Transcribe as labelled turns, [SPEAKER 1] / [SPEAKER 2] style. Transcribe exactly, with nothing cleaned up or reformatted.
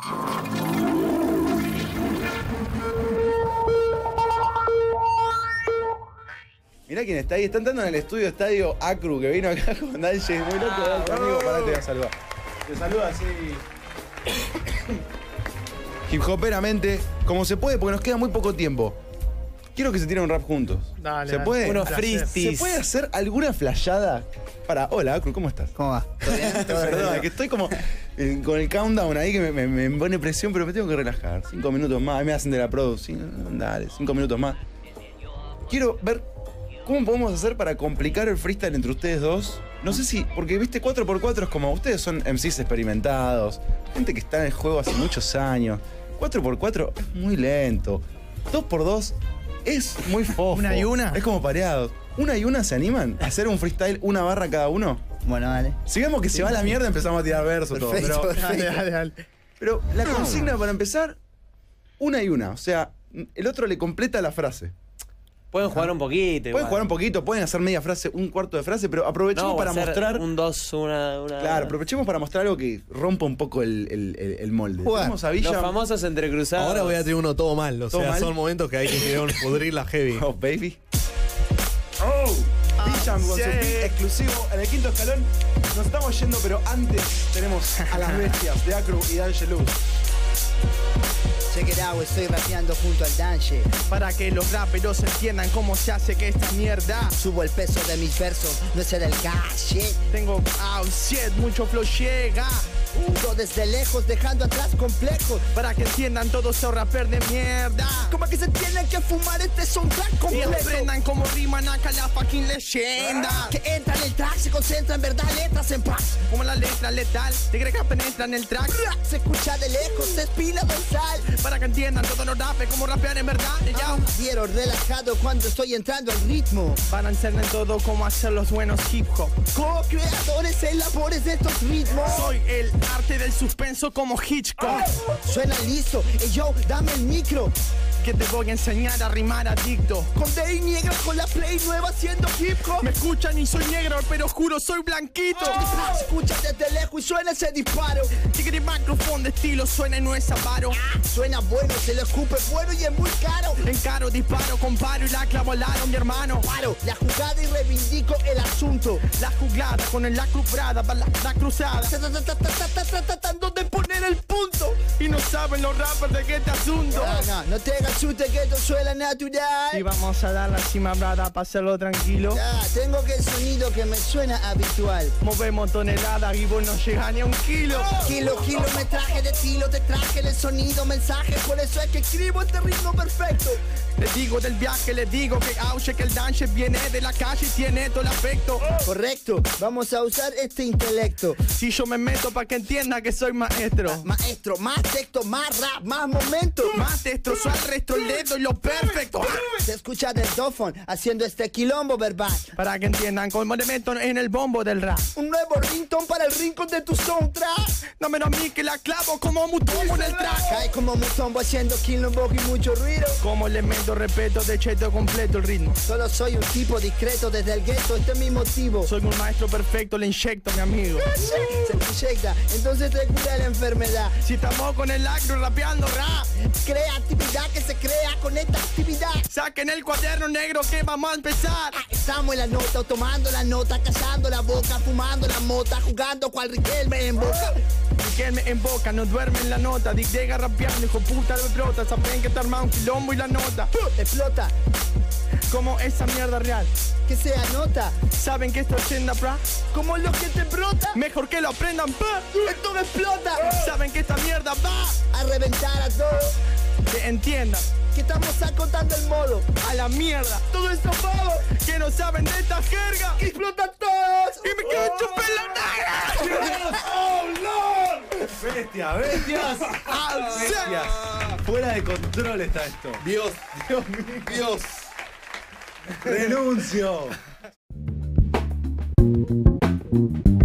[SPEAKER 1] Mirá quién está ahí. Está entrando en el estudio Estadio Acru, que vino acá con Danje. Muy loco, ah, amigo. Pará, te voy a saludar. Te saluda así. Hip hoperamente, como se puede, porque nos queda muy poco tiempo. Quiero que se tiren un rap juntos.
[SPEAKER 2] Dale,
[SPEAKER 1] ¿Se
[SPEAKER 2] dale.
[SPEAKER 1] puede?
[SPEAKER 3] Unos freestis.
[SPEAKER 1] ¿Se puede hacer alguna flayada? Para, hola, Acru, ¿cómo estás?
[SPEAKER 3] ¿Cómo va? ¿Todo bien?
[SPEAKER 1] Perdón, que estoy como eh, con el countdown ahí que me, me, me pone presión, pero me tengo que relajar. Cinco minutos más. A mí me hacen de la produ. Sí, dale, cinco minutos más. Quiero ver cómo podemos hacer para complicar el freestyle entre ustedes dos. No sé si, porque viste, cuatro por cuatro es como ustedes son M Cs experimentados, gente que está en el juego hace muchos años. cuatro por cuatro es muy lento. dos por dos es muy fofo.
[SPEAKER 2] ¿Una y una?
[SPEAKER 1] Es como pareados. ¿Una y una se animan a hacer un freestyle, una barra cada uno?
[SPEAKER 3] Bueno, dale.
[SPEAKER 1] Sigamos que se va a la mierda, empezamos a tirar versos todo.
[SPEAKER 3] Perfecto,
[SPEAKER 1] Pero,
[SPEAKER 2] Dale, dale, dale.
[SPEAKER 1] pero la consigna para empezar, una y una. O sea, el otro le completa la frase.
[SPEAKER 4] Pueden jugar un poquito.
[SPEAKER 1] Pueden
[SPEAKER 4] igual.
[SPEAKER 1] jugar un poquito, pueden hacer media frase, un cuarto de frase, pero aprovechemos
[SPEAKER 4] No,
[SPEAKER 1] para
[SPEAKER 4] hacer
[SPEAKER 1] mostrar.
[SPEAKER 4] Un dos, una. una
[SPEAKER 1] Claro, aprovechemos para mostrar algo que rompa un poco el, el, el, el molde.
[SPEAKER 3] Jugar.
[SPEAKER 1] Tenemos a Villa.
[SPEAKER 4] Los famosos entrecruzados.
[SPEAKER 5] Ahora voy a tener uno todo mal, o
[SPEAKER 1] ¿Todo
[SPEAKER 5] sea,
[SPEAKER 1] mal?
[SPEAKER 5] son momentos que hay que pudrir la heavy.
[SPEAKER 1] Oh, baby. Oh, Villa con su
[SPEAKER 2] sí.
[SPEAKER 1] beat exclusivo en el quinto escalón. Nos estamos yendo, pero antes tenemos a las bestias de Acru y D'Angelou.
[SPEAKER 3] Check it out, estoy rapeando junto al Danje.
[SPEAKER 2] Para que los raperos entiendan cómo se hace que esta mierda.
[SPEAKER 3] Subo el peso de mis versos, no es el del cash.
[SPEAKER 2] Tengo, oh shit, mucho flow llega.
[SPEAKER 3] Yo desde lejos dejando atrás complejos.
[SPEAKER 2] Para que entiendan todos esos rappers de mierda.
[SPEAKER 3] Como que se tienen que fumar este soundtrack
[SPEAKER 2] Y
[SPEAKER 3] completo.
[SPEAKER 2] aprendan cómo riman acá la fucking leyenda.
[SPEAKER 3] Que entra en el track, se concentra en verdad, letras en paz.
[SPEAKER 2] Como la letra letal, te crees que penetra en el track.
[SPEAKER 3] Se escucha de lejos, se espina dorsal.
[SPEAKER 2] Para que entiendan todos los rappers cómo rapear en verdad. Ya.
[SPEAKER 3] Quiero relajado cuando estoy entrando al ritmo.
[SPEAKER 2] Para enseñar todo cómo hacer los buenos hip hop.
[SPEAKER 3] Co-creadores en labores de estos ritmos.
[SPEAKER 2] Soy el arte del suspenso como Hitchcock.
[SPEAKER 3] Suena listo, ey yo, dame el micro.
[SPEAKER 2] Que te voy a enseñar a rimar adicto.
[SPEAKER 3] Con Day Negra con la play nueva haciendo hip hop.
[SPEAKER 2] Me escuchan y soy negro, pero juro soy blanquito.
[SPEAKER 3] Se escucha desde lejos y suena ese disparo.
[SPEAKER 2] Tigre micrófono de estilo suena y no es avaro.
[SPEAKER 3] Suena bueno, se lo escupe bueno y es muy caro.
[SPEAKER 2] Encaro, disparo, comparo y la clavo al aro, mi hermano.
[SPEAKER 3] Paro la jugada y reivindico el asunto.
[SPEAKER 2] La jugada con el la cruzada, para la, la cruzada.
[SPEAKER 3] Ta, ta, ta, ta, ta, ta, ta, Tratando de poner el punto.
[SPEAKER 2] Y no saben los rappers de qué este asunto.
[SPEAKER 3] No, no, no te hagas chute que esto suena natural.
[SPEAKER 2] Y vamos a dar la cima brada para hacerlo tranquilo.
[SPEAKER 3] Ya, tengo que el sonido que me suena habitual.
[SPEAKER 2] Movemos toneladas y vos no llegas ni a un kilo.
[SPEAKER 3] Kilo, kilometraje de estilo, te traje el sonido, mensaje. Por eso es que escribo este ritmo perfecto.
[SPEAKER 2] Les digo del viaje, les digo que Auche, que el Danje viene de la calle y tiene todo el afecto.
[SPEAKER 3] Correcto, vamos a usar este intelecto.
[SPEAKER 2] Si yo me meto para que entienda que soy maestro.
[SPEAKER 3] Maestro, más texto, más rap, más momento.
[SPEAKER 2] Más destrozo al resto el dedo y lo perfecto.
[SPEAKER 3] Se escucha del dofón haciendo este quilombo verbal.
[SPEAKER 2] Para que entiendan cómo le meto en el bombo del rap.
[SPEAKER 3] Un nuevo ringtone para el rincón de tu soundtrack.
[SPEAKER 2] Dámelo a mí que la clavo como mutombo en el track.
[SPEAKER 3] Cae como mutombo haciendo quilombo y mucho ruido.
[SPEAKER 2] Como le meto respeto, de cheto completo el ritmo.
[SPEAKER 3] Solo soy un tipo discreto desde el gueto, este es mi motivo.
[SPEAKER 2] Soy un maestro perfecto, le inyecto mi amigo.
[SPEAKER 3] Se te inyecta, entonces te cura la enfermedad.
[SPEAKER 2] Si estamos con el agro rapeando rap.
[SPEAKER 3] Creatividad que se crea con esta actividad.
[SPEAKER 2] Saquen el cuaderno negro que vamos a empezar.
[SPEAKER 3] Ah, estamos en la nota, tomando la nota, cazando la boca, fumando la mota, jugando cual Riquelme en boca.
[SPEAKER 2] Riquelme en boca, no duerme en la nota. Dick llega rapeando, hijo puta lo brota. Saben que está armado un quilombo y la nota.
[SPEAKER 3] Explota,
[SPEAKER 2] Como esa mierda real.
[SPEAKER 3] que se anota,
[SPEAKER 2] Saben que esto es senda pra.
[SPEAKER 3] como lo que te brota.
[SPEAKER 2] Mejor que lo aprendan pa.
[SPEAKER 3] Esto me explota,
[SPEAKER 2] Saben que esta mierda va.
[SPEAKER 3] a reventar a todos.
[SPEAKER 2] Que entiendan.
[SPEAKER 3] Que estamos acotando el modo.
[SPEAKER 2] A la mierda.
[SPEAKER 3] Todo esto vamos,
[SPEAKER 2] Que no saben de esta jerga.
[SPEAKER 3] que explotan todos.
[SPEAKER 2] Y me quedo chupé la negra.
[SPEAKER 1] ¡Oh, Lord! ¡Bestia, bestias! ¡Bestias! Fuera de control está esto.
[SPEAKER 5] Dios,
[SPEAKER 1] Dios mío.
[SPEAKER 5] Dios.
[SPEAKER 1] ¡Renuncio!